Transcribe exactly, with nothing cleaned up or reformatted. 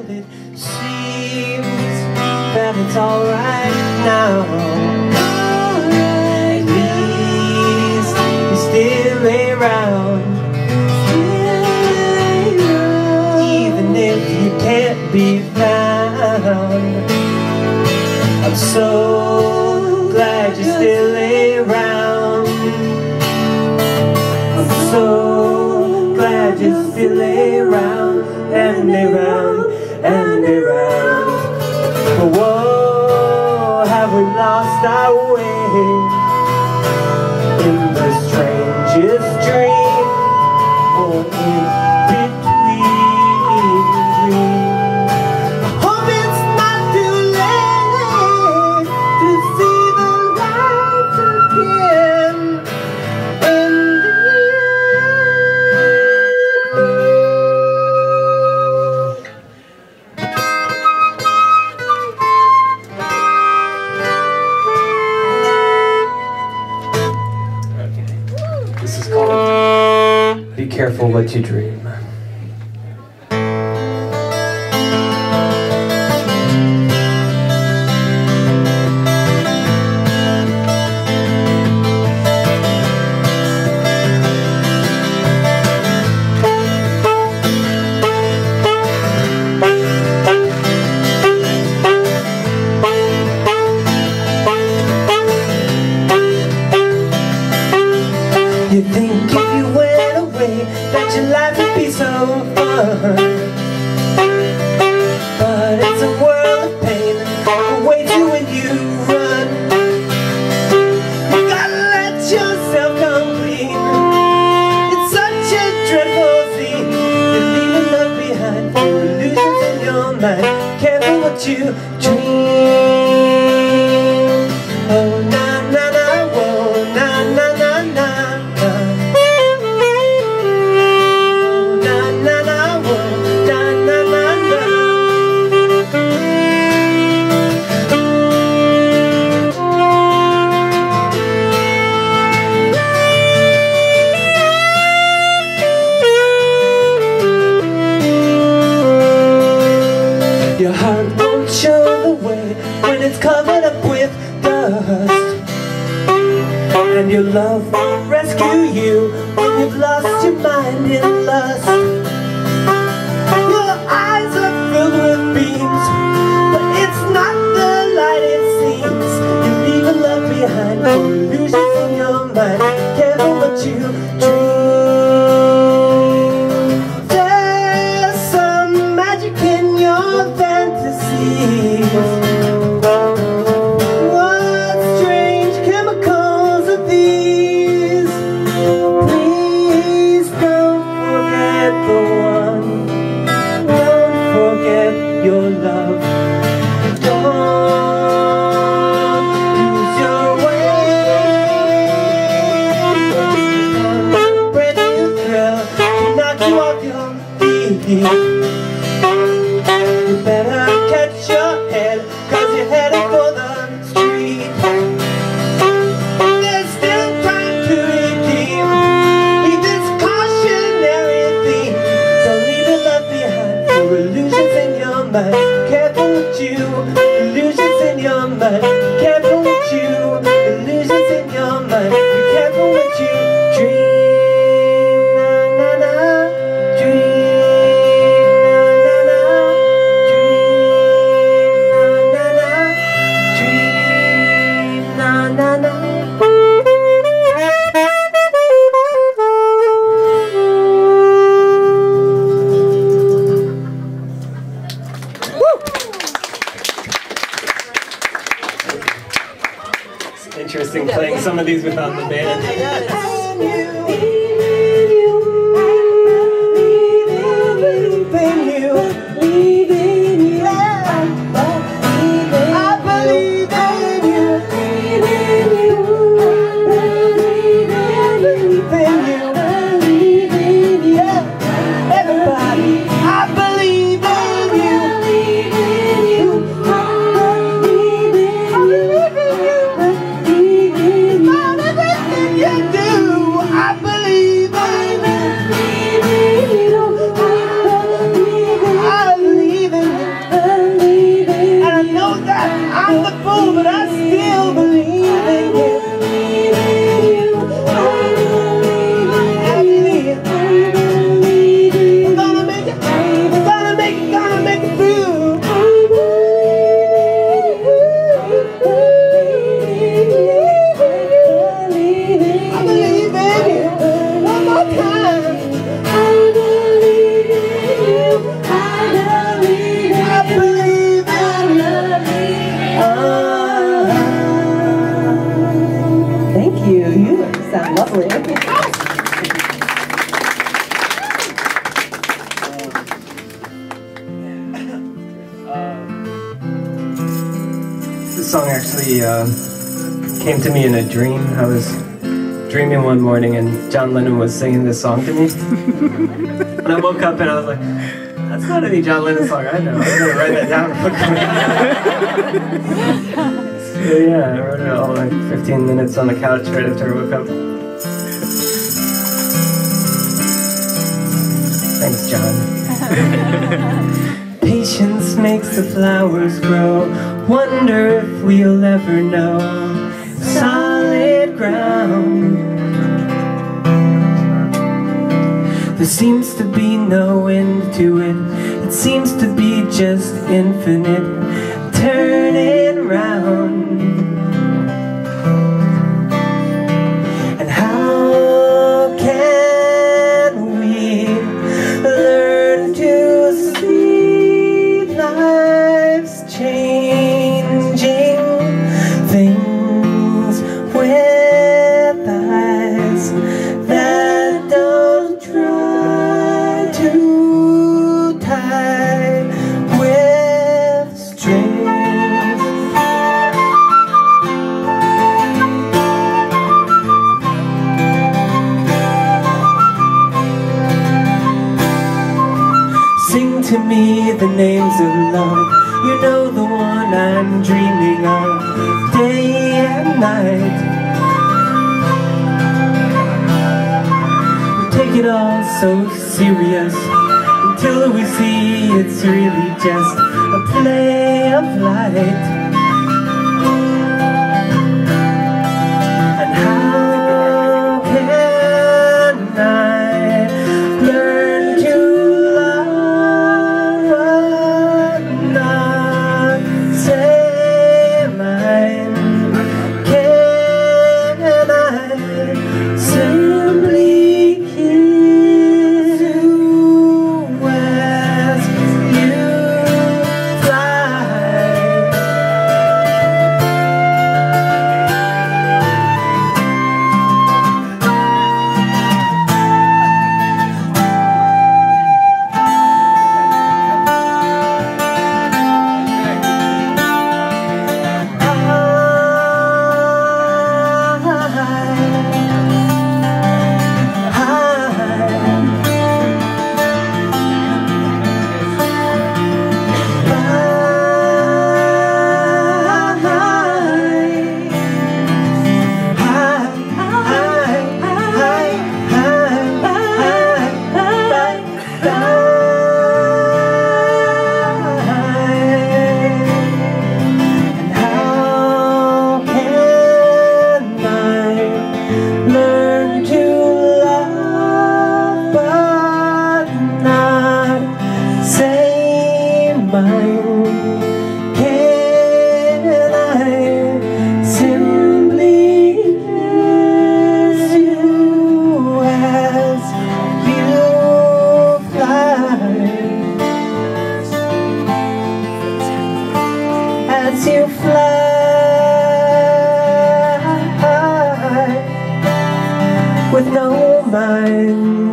it seems that it's alright now. At least you're still around, even if you can't be found. I'm so glad you're still around. I'm so glad you're still around, and around, and around. Whoa, have we lost our way in the strangest dream, or in between dreams? I hope it's not too late to see the light again in the This is called Be Careful What You Dream. You think if you went away that your life would be so fun, but it's a world of pain awaits you when you run. You gotta let yourself come clean. It's such a dreadful scene. You're leaving love behind for illusions in your mind. Careful what you dream. Oh, na na na, whoa, na na na na. Your heart won't show the way when it's covered up with dust, and your love won't rescue you when you've lost your mind in lust. Your eyes are filled with beams, but it's not the light it seems. You leave a love behind for illusions in your mind. Careful what you dream. There's some magic in your what strange chemicals are these? Please don't forget the one. Don't forget your love. Don't lose your way. Don't break your thrill to knock you off your feet. You better catch your head, cause you're headed for the street. There's still time to redeem. Leave this cautionary theme. Don't leave your love behind for illusions in your mind. Careful what you, illusions in your mind. Careful what you, illusions in your mind. Be careful what you dream. Na na na, dream. Interesting playing some of these without the band. I This song actually uh, came to me in a dream. I was dreaming one morning and John Lennon was singing this song to me. And I woke up and I was like, that's not any John Lennon song I know. I'm gonna write that down real quick. So yeah, I wrote it all like fifteen minutes on the couch right after I woke up. Thanks, John. Patience makes the flowers grow. Wonder if we'll ever know solid ground. There seems to be no end to it. It seems to be just infinite, turning round. And how can we learn to see life's changing things with eyes that don't try to tie with strings? Sing to me the names of love. You know the one I'm dreaming of, day and night. We take it all so serious until we see it's really just a play of light. And how can I learn to love but not say mine? Can I simply kiss you as you fly? As you fly with no mind.